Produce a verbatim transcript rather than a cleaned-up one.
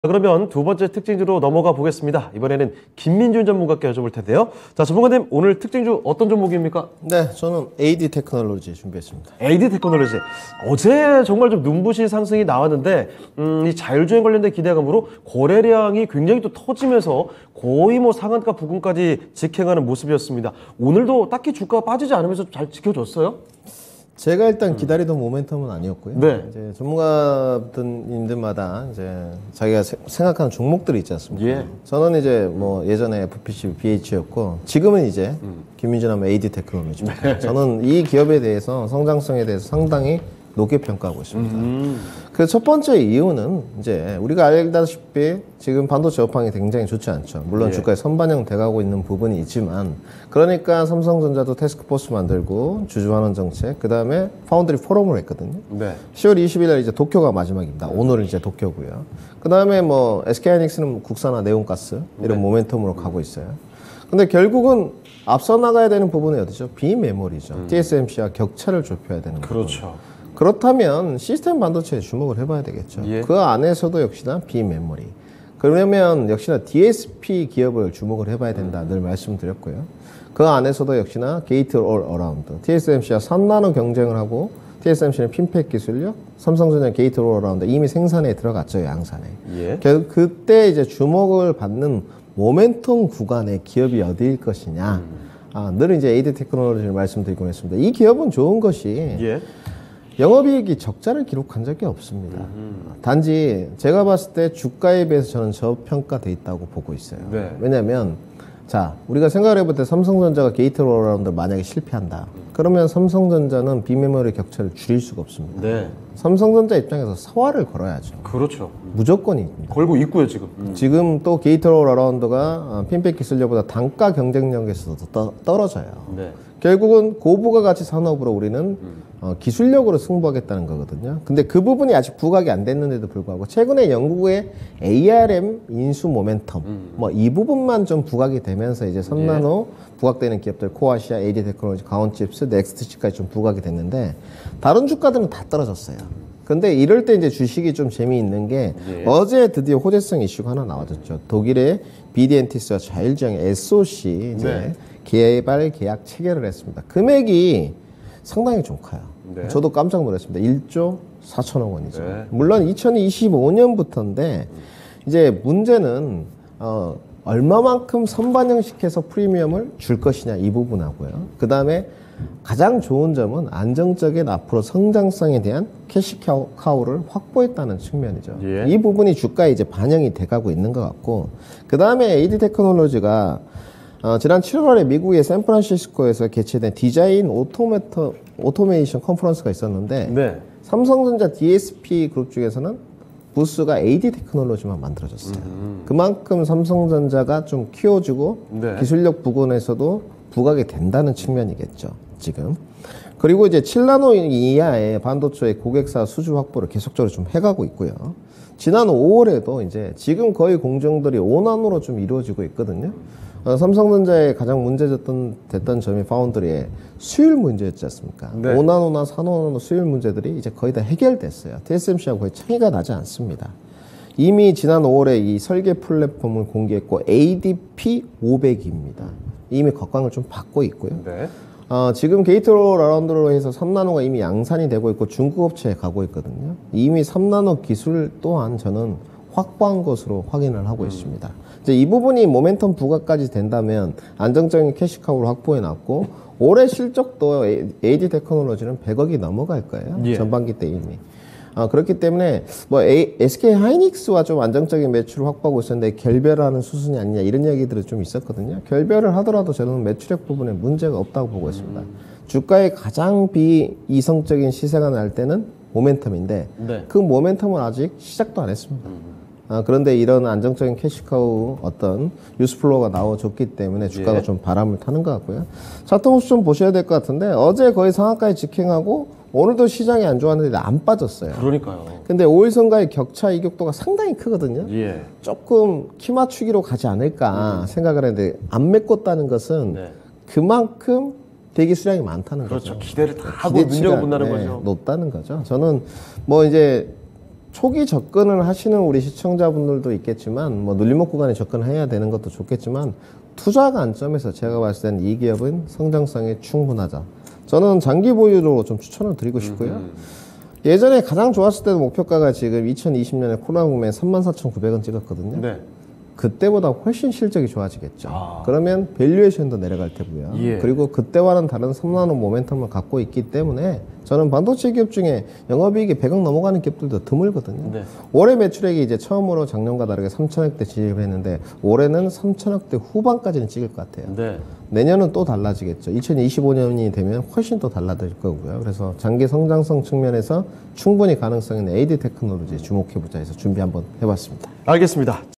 그러면 두 번째 특징주로 넘어가 보겠습니다. 이번에는 김민준 전문가께 여쭤볼 텐데요. 자, 전문가님, 오늘 특징주 어떤 종목입니까? 네, 저는 에이디 테크놀로지 준비했습니다. 에이디 테크놀로지. 어제 정말 좀 눈부신 상승이 나왔는데 음, 이 자율주행 관련된 기대감으로 거래량이 굉장히 또 터지면서 거의 뭐 상한가 부근까지 직행하는 모습이었습니다. 오늘도 딱히 주가가 빠지지 않으면서 잘 지켜줬어요? 제가 일단 기다리던 모멘텀은 아니었고요. 네. 이제 전문가분들마다 이제 자기가 세, 생각하는 종목들이 있지 않습니까? 예. 저는 저는 이제 뭐 예전에 에프피씨, 비에이치였고 지금은 이제 음. 김민준 하면 에이디 테크놀로지입니다. 네. 저는 이 기업에 대해서 성장성에 대해서 상당히 높게 평가하고 있습니다. 음. 그 첫 번째 이유는 이제 우리가 알다시피 지금 반도체 업황이 굉장히 좋지 않죠. 물론 예. 주가에 선반영 돼가고 있는 부분이 있지만 그러니까 삼성전자도 태스크포스 만들고 주주환원 정책, 그 다음에 파운드리 포럼을 했거든요. 네. 시월 이십일 일 이제 도쿄가 마지막입니다. 오늘은 이제 도쿄고요. 그 다음에 뭐 에스케이하이닉스는 국산화 네온가스 이런 네. 모멘텀으로 가고 있어요. 근데 결국은 앞서 나가야 되는 부분이 어디죠? 비메모리죠. 음. 티에스엠씨와 격차를 좁혀야 되는 거죠. 그렇죠. 그렇다면 시스템 반도체에 주목을 해봐야 되겠죠. 예. 그 안에서도 역시나 비메모리. 그러면 역시나 디에스피 기업을 주목을 해봐야 된다. 음. 늘 말씀드렸고요. 그 안에서도 역시나 게이트 올 어라운드. 티에스엠씨와 삼 나노 경쟁을 하고 티에스엠씨는 핀팩 기술력, 삼성전자 게이트 올 어라운드 이미 생산에 들어갔죠. 양산에. 예. 결국 그때 이제 주목을 받는 모멘텀 구간의 기업이 어디일 것이냐. 음. 아, 늘 이제 에이디 테크놀로지를 말씀드리곤 했습니다. 이 기업은 좋은 것이 예. 영업이익이 적자를 기록한 적이 없습니다. 음. 단지 제가 봤을 때 주가에 비해서 저는 저평가돼 있다고 보고 있어요. 네. 왜냐하면 자 우리가 생각을 해볼 때 삼성전자가 게이트 올어라운드 만약에 실패한다. 음. 그러면 삼성전자는 비메모리 격차를 줄일 수가 없습니다. 네. 삼성전자 입장에서 사활을 걸어야죠. 그렇죠. 무조건입니다. 걸고 있고요 지금. 음. 지금 또 게이트 올어라운드가 핀백 기술력보다 단가 경쟁력에서도 떠, 떨어져요. 네. 결국은 고부가가치 산업으로 우리는 음. 어, 기술력으로 승부하겠다는 거거든요. 근데 그 부분이 아직 부각이 안 됐는데도 불구하고 최근에 영국의 에이알엠 인수 모멘텀 음. 뭐 이 부분만 좀 부각이 되면서 이제 삼 나노 예. 부각되는 기업들 코아시아, 에이디 테크놀로지, 강원칩스, 넥스트칩까지 좀 부각이 됐는데 다른 주가들은 다 떨어졌어요. 근데 이럴 때 이제 주식이 좀 재미있는 게 예. 어제 드디어 호재성 이슈가 하나 나와줬죠. 독일의 비디엔티스와 자율주행 에스오씨 이제 네. 개발 계약 체결을 했습니다. 금액이 상당히 좀 커요. 네. 저도 깜짝 놀랐습니다. 일조 사천억 원이죠. 네. 물론 이천이십오 년부터인데 음. 이제 문제는 어, 얼마만큼 선반영시켜서 프리미엄을 줄 것이냐 이 부분하고요. 그 다음에 가장 좋은 점은 안정적인 앞으로 성장성에 대한 캐시카우를 확보했다는 측면이죠. 예. 이 부분이 주가에 이제 반영이 돼가고 있는 것 같고, 그 다음에 에이디 테크놀로지가 어, 지난 칠월에 미국의 샌프란시스코에서 개최된 디자인 오토메터, 오토메이션 컨퍼런스가 있었는데 네. 삼성전자 디에스피 그룹 중에서는 부스가 에이디 테크놀로지만 만들어졌어요. 음. 그만큼 삼성전자가 좀 키워주고 네. 기술력 부분에서도 부각이 된다는 측면이겠죠. 지금. 그리고 이제 칠 나노 이하의 반도체 고객사 수주 확보를 계속적으로 좀 해가고 있고요. 지난 오월에도 이제 지금 거의 공정들이 오 나노로 좀 이루어지고 있거든요. 어, 삼성전자의 가장 문제됐던 됐던 점이 파운드리의 수율 문제였지 않습니까? 네. 오 나노나 사 나노 수율 문제들이 이제 거의 다 해결됐어요. 티에스엠씨하고 거의 차이가 나지 않습니다. 이미 지난 오월에 이 설계 플랫폼을 공개했고 에이디피 오백입니다. 이미 겉광을 좀 받고 있고요. 네. 어, 지금 게이트로 라운드로 해서 삼 나노가 이미 양산이 되고 있고 중국 업체에 가고 있거든요. 이미 삼 나노 기술 또한 저는 확보한 것으로 확인을 하고 음. 있습니다. 이제 이 부분이 모멘텀 부각까지 된다면 안정적인 캐시카우를 확보해 놨고 올해 실적도 에이디 테크놀로지는 백억이 넘어갈 거예요. 예. 전반기 때 이미. 아, 그렇기 때문에 뭐 에스케이하이닉스와 좀 안정적인 매출을 확보하고 있었는데 결별하는 수순이 아니냐 이런 얘기들이 좀 있었거든요. 결별을 하더라도 저는 매출액 부분에 문제가 없다고 보고 있습니다. 음. 주가의 가장 비이성적인 시세가 날 때는 모멘텀인데 네. 그 모멘텀은 아직 시작도 안 했습니다. 음. 아, 그런데 이런 안정적인 캐시카우 어떤 뉴스플로우가 나와줬기 때문에 주가가 예. 좀 바람을 타는 것 같고요. 차트모습 좀 보셔야 될 것 같은데 어제 거의 상한가에 직행하고 오늘도 시장이 안 좋았는데 안 빠졌어요. 그러니까요. 근데 오일선과의 격차 이격도가 상당히 크거든요. 예. 조금 키 맞추기로 가지 않을까 음. 생각을 했는데 안 메꿨다는 것은 네. 그만큼 대기 수량이 많다는 그렇죠. 거죠. 기대를 다 하고 눈여겨본다는 네, 거죠. 높다는 거죠. 저는 뭐 이제 초기 접근을 하시는 우리 시청자분들도 있겠지만 뭐 눌림목 구간에 접근해야 되는 것도 좋겠지만 투자 관점에서 제가 봤을 때는 이 기업은 성장성이 충분하다. 저는 장기 보유로 좀 추천을 드리고 싶고요. 음. 예전에 가장 좋았을 때도 목표가가 지금 이천이십 년에 코로나 보면 삼만 사천구백 원 찍었거든요. 네. 그때보다 훨씬 실적이 좋아지겠죠. 아. 그러면 밸류에이션도 내려갈 테고요. 예. 그리고 그때와는 다른 삼 나노 모멘텀을 갖고 있기 때문에 저는 반도체 기업 중에 영업이익이 백억 넘어가는 기업들도 드물거든요. 네. 올해 매출액이 이제 처음으로 작년과 다르게 삼천억대 진입을 했는데 올해는 삼천억대 후반까지는 찍을 것 같아요. 네. 내년은 또 달라지겠죠. 이천이십오 년이 되면 훨씬 또 달라질 거고요. 그래서 장기 성장성 측면에서 충분히 가능성 있는 에이디 테크놀로지 주목해보자 해서 준비 한번 해봤습니다. 알겠습니다.